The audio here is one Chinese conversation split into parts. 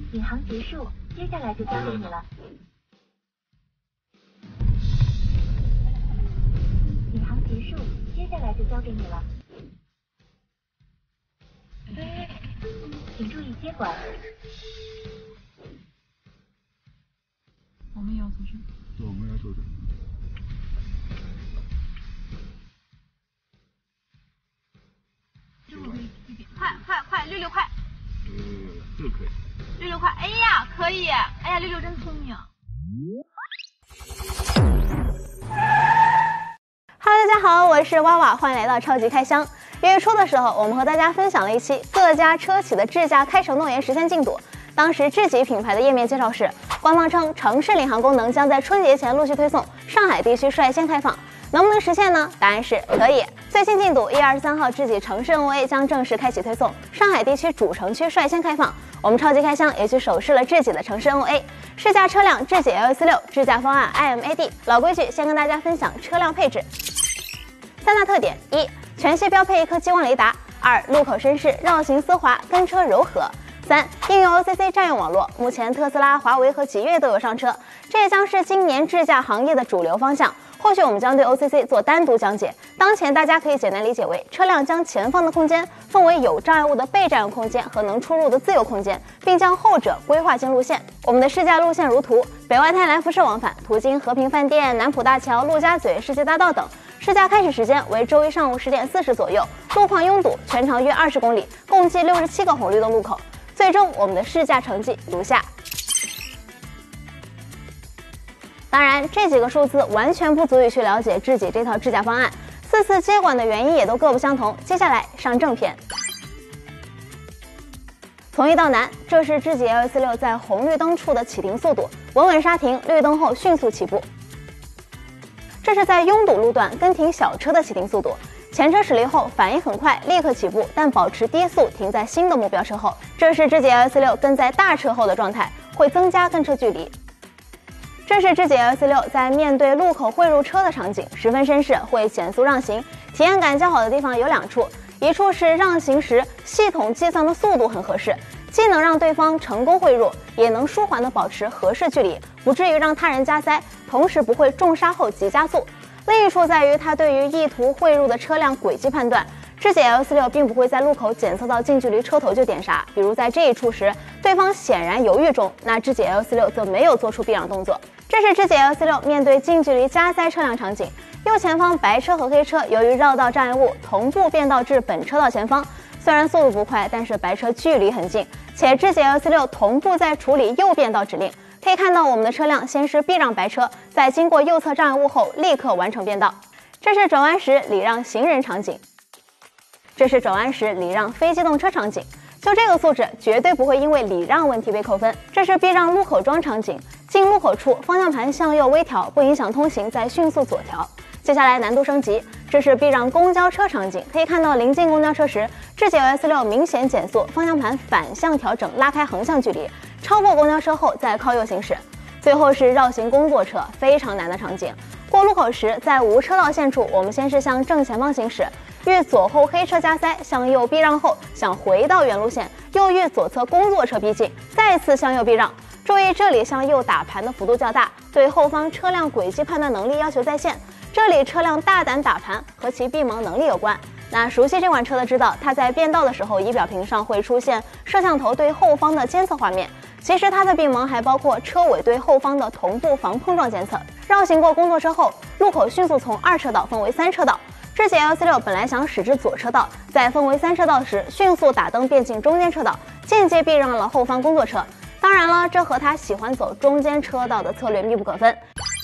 引航结束，接下来就交给你了。引航结束，接下来就交给你了。请注意接管。 我们也要走这。 对，我们也要走这。 快，66快！ 这个可以。 66快！哎呀，可以！哎呀，66真聪明。 Hello， 大家好，我是娃娃，欢迎来到超级开箱。1月初的时候，我们和大家分享了一期各家车企的智驾开城诺言实现进度。当时智己品牌的页面介绍是，官方称城市领航功能将在春节前陆续推送，上海地区率先开放。能不能实现呢？答案是可以。最新进度，1月23号，智己城市 NOA 将正式开启推送，上海地区主城区率先开放。我们超级开箱也去手试了智己的城市 NOA， 试驾车辆智己 LS6， 智驾方案 IMAD。老规矩，先跟大家分享车辆配置。三大特点：一、全系标配一颗激光雷达；2、路口绅士，绕行丝滑，跟车柔和；3、应用 OCC 占用网络，目前特斯拉、华为和极越都有上车，这也将是今年智驾行业的主流方向。后续我们将对 OCC 做单独讲解，当前大家可以简单理解为车辆将前方的空间分为有障碍物的被占用空间和能出入的自由空间，并将后者规划进路线。我们的试驾路线如图：北外滩来福士往返，途经和平饭店、南浦大桥、陆家嘴、世纪大道等。试驾开始时间为周一上午10点40左右，路况拥堵，全长约20公里，共计67个红绿灯路口。最终我们的试驾成绩如下。当然，这几个数字完全不足以去了解智己这套智驾方案，4次接管的原因也都各不相同。接下来上正片。从易到难，这是智己 LS6 在红绿灯处的启停速度，稳稳刹停，绿灯后迅速起步。这是在拥堵路段跟停小车的启停速度，前车驶离后反应很快，立刻起步，但保持低速停在新的目标车后。这是智己 LS6 跟在大车后的状态，会增加跟车距离。这是智己 LS6 在面对路口汇入车的场景，十分绅士，会减速让行。体验感较好的地方有2处，一处是让行时系统计算的速度很合适，既能让对方成功汇入，也能舒缓地保持合适距离，不至于让他人加塞，同时不会重刹后急加速。另一处在于它对于意图汇入的车辆轨迹判断，智己 LS6 并不会在路口检测到近距离车头就点刹，比如在这一处时，对方显然犹豫中，那智己 LS6 则没有做出避让动作。这是智己 LS6 面对近距离加塞车辆场景，右前方白车和黑车由于绕道障碍物同步变道至本车道前方，虽然速度不快，但是白车距离很近，且智己 LS6 同步在处理右变道指令。可以看到我们的车辆先是避让白车，在经过右侧障碍物后立刻完成变道。这是转弯时礼让行人场景，这是转弯时礼让非机动车场景。就这个素质，绝对不会因为礼让问题被扣分。这是避让路口桩场景，进路口处方向盘向右微调，不影响通行，再迅速左调。接下来难度升级，这是避让公交车场景，可以看到临近公交车时，智己 LS6 明显减速，方向盘反向调整，拉开横向距离，超过公交车后再靠右行驶。最后是绕行工作车，非常难的场景。过路口时，在无车道线处，我们先是向正前方行驶，遇左后黑车加塞，向右避让后想回到原路线，又遇左侧工作车逼近，再次向右避让。注意这里向右打盘的幅度较大，对后方车辆轨迹判断能力要求在线。这里车辆大胆打盘和其避盲能力有关。那熟悉这款车的知道，它在变道的时候，仪表屏上会出现摄像头对后方的监测画面。其实它的避盲还包括车尾对后方的同步防碰撞监测。绕行过工作车后，路口迅速从2车道分为3车道。智己 LS6 本来想驶至左车道，在分为3车道时，迅速打灯变进中间车道，间接避让了后方工作车。当然了，这和他喜欢走中间车道的策略密不可分。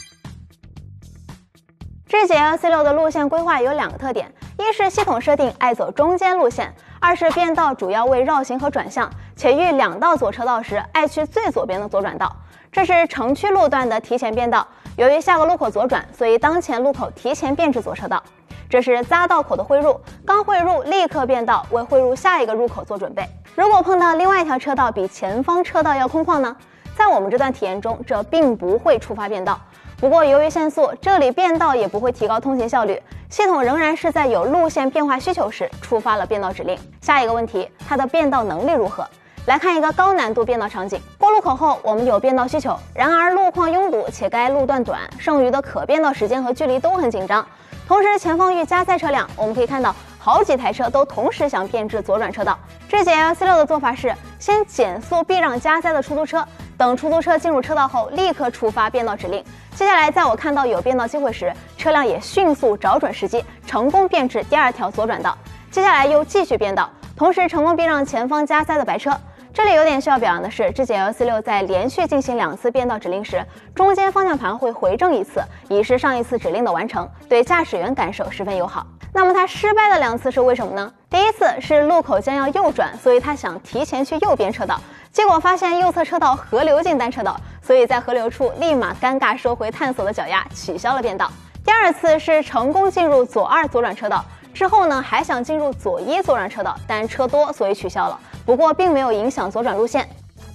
智己 LS6 的路线规划有2个特点，一是系统设定爱走中间路线，2是变道主要为绕行和转向，且遇2道左车道时爱去最左边的左转道。这是城区路段的提前变道，由于下个路口左转，所以当前路口提前变至左车道。这是匝道口的汇入，刚汇入立刻变道，为汇入下一个入口做准备。如果碰到另外一条车道比前方车道要空旷呢？在我们这段体验中，这并不会触发变道。不过由于限速，这里变道也不会提高通行效率，系统仍然是在有路线变化需求时触发了变道指令。下一个问题，它的变道能力如何？ 来看一个高难度变道场景。过路口后，我们有变道需求，然而路况拥堵且该路段短，剩余的可变道时间和距离都很紧张。同时前方遇加塞车辆，我们可以看到好几台车都同时想变至左转车道。智己 L46 的做法是先减速避让加塞的出租车，等出租车进入车道后立刻触发变道指令。接下来在我看到有变道机会时，车辆也迅速找准时机，成功变至第二条左转道。接下来又继续变道，同时成功避让前方加塞的白车。这里有点需要表扬的是，智己 L46 在连续进行2次变道指令时，中间方向盘会回正一次，以示上一次指令的完成，对驾驶员感受十分友好。那么它失败的2次是为什么呢？第一次是路口将要右转，所以他想提前去右边车道，结果发现右侧车道河流进单车道，所以在河流处立马尴尬收回探索的脚丫，取消了变道。第2次是成功进入左2左转车道，之后呢还想进入左1左转车道，但车多所以取消了，不过并没有影响左转路线。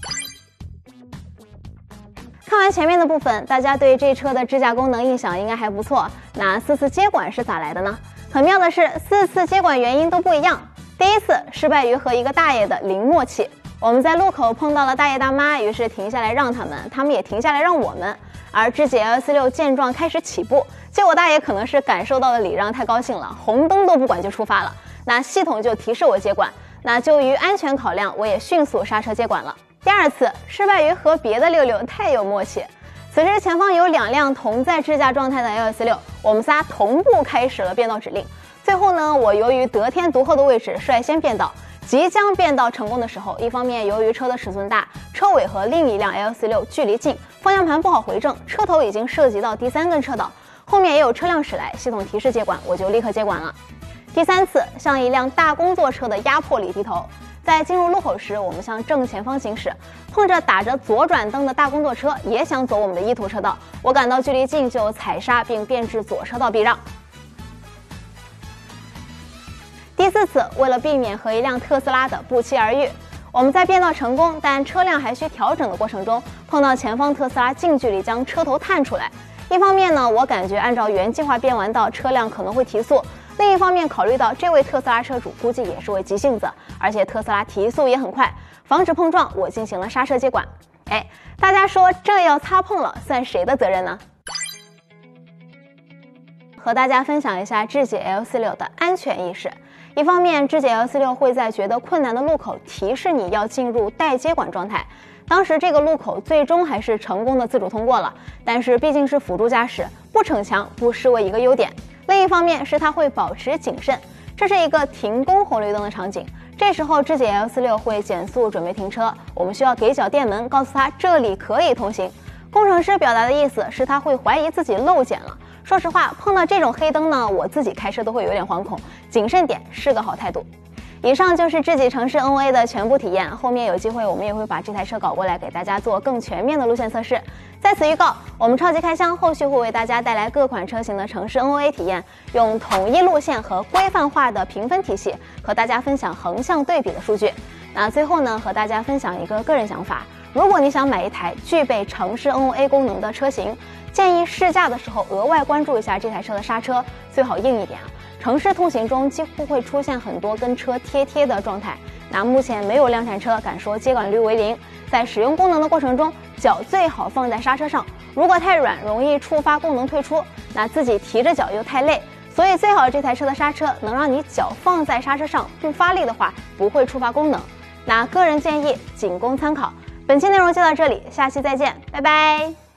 看完前面的部分，大家对这车的智驾功能印象应该还不错。那4次接管是咋来的呢？很妙的是，4次接管原因都不一样。第1次失败于和一个大爷的零默契，我们在路口碰到了大爷大妈，于是停下来让他们，他们也停下来让我们。而智己 L46 见状开始起步，结果大爷可能是感受到了礼让太高兴了，红灯都不管就出发了。那系统就提示我接管，那就于安全考量，我也迅速刹车接管了。第2次失败于和别的66太有默契，此时前方有2辆同在智驾状态的 L46， 我们仨同步开始了变道指令。最后呢，我由于得天独厚的位置率先变道，即将变道成功的时候，一方面由于车的尺寸大，车尾和另一辆 L46 距离近，方向盘不好回正，车头已经涉及到第3根车道，后面也有车辆驶来，系统提示接管，我就立刻接管了。第3次向一辆大工作车的压迫里低头，在进入路口时，我们向正前方行驶，碰着打着左转灯的大工作车也想走我们的意图车道，我感到距离近就踩刹并变至左车道避让。第4次为了避免和一辆特斯拉的不期而遇，我们在变道成功但车辆还需调整的过程中，碰到前方特斯拉近距离将车头探出来。一方面呢，我感觉按照原计划变完道车辆可能会提速，另一方面考虑到这位特斯拉车主估计也是位急性子，而且特斯拉提速也很快，防止碰撞，我进行了刹车接管。大家说这要擦碰了，算谁的责任呢？和大家分享一下智己 L46 的安全意识。一方面，智己 L46 会在觉得困难的路口提示你要进入待接管状态。当时这个路口最终还是成功的自主通过了，但是毕竟是辅助驾驶，不逞强不失为一个优点。另一方面是它会保持谨慎，这是一个停工红绿灯的场景，这时候智己 L46 会减速准备停车，我们需要给脚电门，告诉它这里可以通行。工程师表达的意思是他会怀疑自己漏检了。说实话，碰到这种黑灯呢，我自己开车都会有点惶恐，谨慎点是个好态度。以上就是智己城市 NOA 的全部体验，后面有机会我们也会把这台车搞过来给大家做更全面的路线测试。在此预告，我们超级开箱后续会为大家带来各款车型的城市 NOA 体验，用统一路线和规范化的评分体系和大家分享横向对比的数据。那最后呢，和大家分享一个个人想法，如果你想买一台具备城市 NOA 功能的车型，建议试驾的时候额外关注一下这台车的刹车，最好硬一点啊。城市通行中几乎会出现很多跟车贴的状态，那目前没有量产车敢说接管率为0，在使用功能的过程中，脚最好放在刹车上，如果太软容易触发功能退出，那自己提着脚又太累，所以最好这台车的刹车能让你脚放在刹车上不发力的话，不会触发功能。那个人建议仅供参考。本期内容就到这里，下期再见，拜拜。